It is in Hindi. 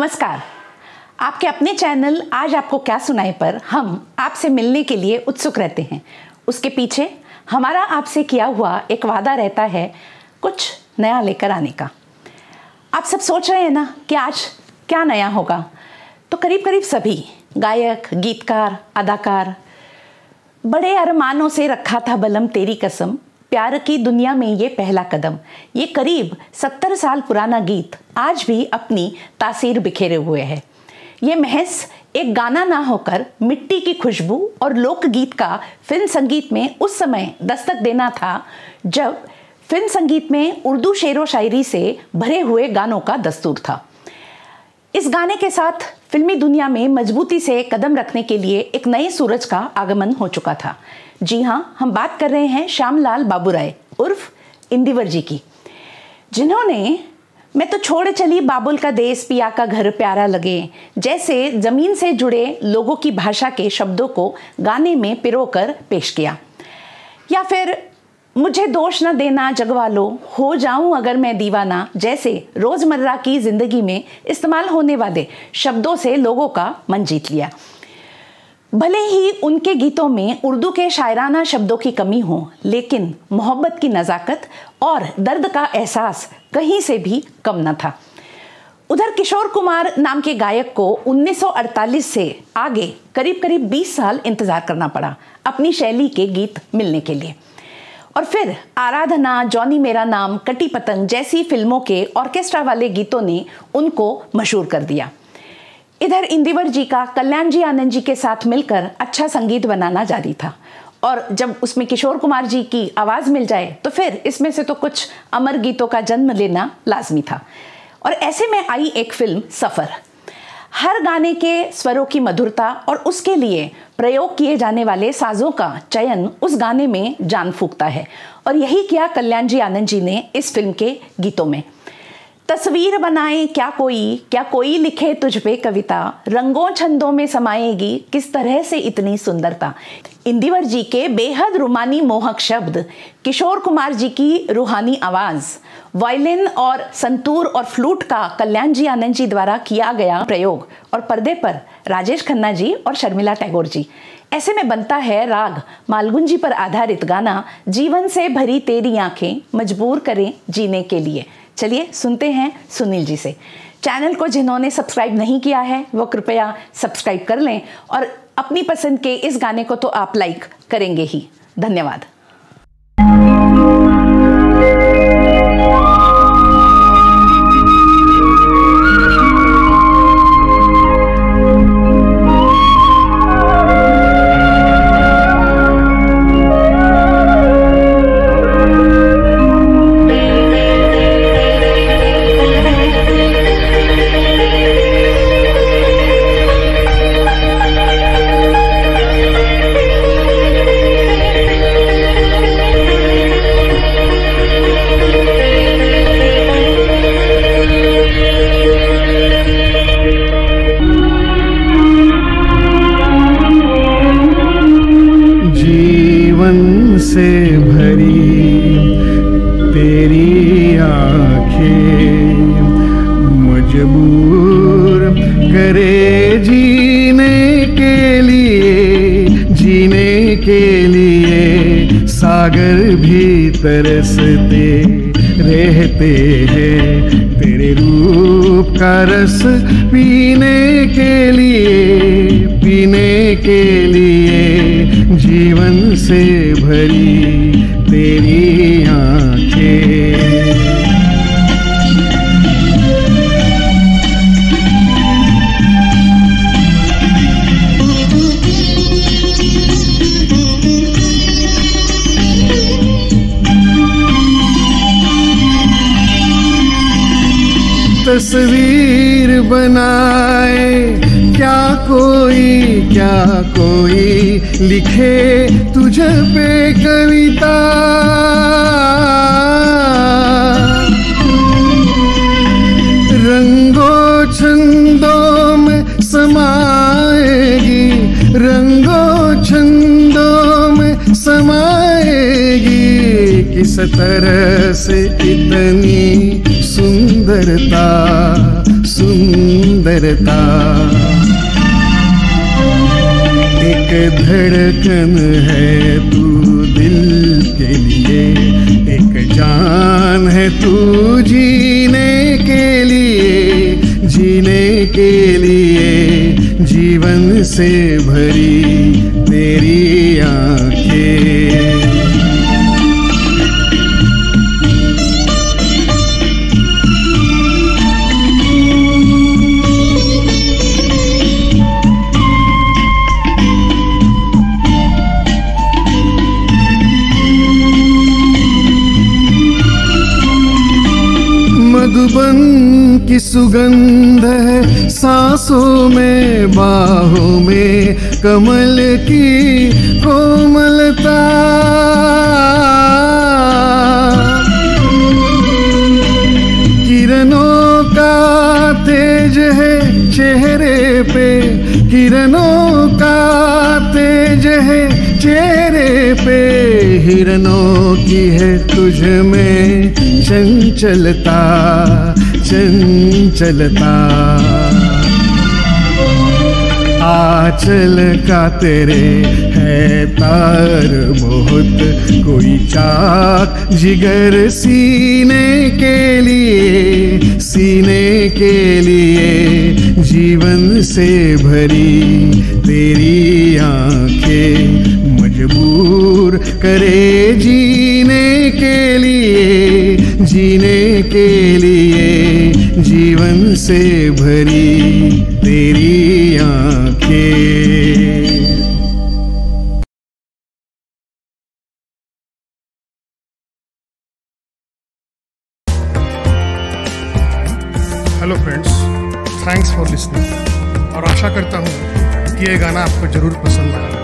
नमस्कार। आपके अपने चैनल आज आपको क्या सुनाए पर हम आपसे मिलने के लिए उत्सुक रहते हैं। उसके पीछे हमारा आपसे किया हुआ एक वादा रहता है कुछ नया लेकर आने का। आप सब सोच रहे हैं ना कि आज क्या नया होगा, तो करीब करीब सभी गायक, गीतकार, अदाकार बड़े अरमानों से रखा था बलम तेरी कसम, प्यार की दुनिया में ये पहला कदम। ये करीब 70 साल पुराना गीत आज भी अपनी तासीर बिखेरे हुए है। ये महज एक गाना ना होकर मिट्टी की खुशबू और लोकगीत का फिल्म संगीत में उस समय दस्तक देना था जब फिल्म संगीत में उर्दू शेरो शायरी से भरे हुए गानों का दस्तूर था। इस गाने के साथ फिल्मी दुनिया में मजबूती से कदम रखने के लिए एक नए सूरज का आगमन हो चुका था। जी हाँ, हम बात कर रहे हैं श्यामलाल बाबूराय उर्फ इंदिवर जी की, जिन्होंने मैं तो छोड़ चली बाबुल का देश, पिया का घर प्यारा लगे जैसे जमीन से जुड़े लोगों की भाषा के शब्दों को गाने में पिरोकर पेश किया। या फिर मुझे दोष न देना जगवालो, हो जाऊं अगर मैं दीवाना जैसे रोजमर्रा की जिंदगी में इस्तेमाल होने वाले शब्दों से लोगों का मन जीत लिया। भले ही उनके गीतों में उर्दू के शायराना शब्दों की कमी हो, लेकिन मोहब्बत की नज़ाकत और दर्द का एहसास कहीं से भी कम न था। उधर किशोर कुमार नाम के गायक को 1948 से आगे करीब करीब 20 साल इंतजार करना पड़ा अपनी शैली के गीत मिलने के लिए। और फिर आराधना, जॉनी मेरा नाम, कटी पतंग जैसी फिल्मों के ऑर्केस्ट्रा वाले गीतों ने उनको मशहूर कर दिया। इधर इंदिवर जी का कल्याण जी आनंद जी के साथ मिलकर अच्छा संगीत बनाना जारी था, और जब उसमें किशोर कुमार जी की आवाज़ मिल जाए तो फिर इसमें से तो कुछ अमर गीतों का जन्म लेना लाजमी था। और ऐसे में आई एक फिल्म सफ़र। हर गाने के स्वरों की मधुरता और उसके लिए प्रयोग किए जाने वाले साजों का चयन उस गाने में जान फूंकता है, और यही किया कल्याण जी आनंद जी ने इस फिल्म के गीतों में। तस्वीर बनाए क्या कोई लिखे तुझ पे कविता, रंगों छंदों में समाएगी किस तरह से इतनी सुंदरता। इंदिवर जी के बेहद रुमानी मोहक शब्द, किशोर कुमार जी की रूहानी आवाज़, वायलिन और संतूर और फ्लूट का कल्याण जी आनंद जी द्वारा किया गया प्रयोग, और पर्दे पर राजेश खन्ना जी और शर्मिला टैगोर जी। ऐसे में बनता है राग मालगुंजी पर आधारित गाना जीवन से भरी तेरी आंखें मजबूर करें जीने के लिए। चलिए सुनते हैं सुनील जी से। चैनल को जिन्होंने सब्सक्राइब नहीं किया है वो कृपया सब्सक्राइब कर लें, और अपनी पसंद के इस गाने को तो आप लाइक करेंगे ही। धन्यवाद। से भरी तेरी आंखें मजबूर करे जीने के लिए सागर भी तरसते रहते हैं तेरे रूप का रस पीने के लिए जीवन से भरी तेरी आंखें। तस्वीर बनाए क्या कोई लिखे तुझ पे कविता, रंगों छंदों में समाएगी, रंगों छंदों में समाएगी किस तरह से इतनी सुंदरता सुंदरता। एक धड़कन है तू दिल के लिए, एक जान है तू जीने के लिए, जीने के लिए जीवन से भरी तेरी आंखें। मधुबन की सुगंध है सांसों में, बाहों में कमल की कोमलता। किरणों का तेज है चेहरे पे, किरणों का तेज है चेहरे पे। हिरणों की है तुझ में चंचलता, चंचलता। आंचल का तेरे है तार बहुत, कोई चाक जिगर सीने के लिए, सीने के लिए जीवन से भरी तेरी आंखें। मजबूर करे जीने के लिए, जीने के लिए जीवन से भरी तेरी आंखें। Hello friends, thanks for listening. और आशा करता हूँ कि ये गाना आपको ज़रूर पसंद आएगा।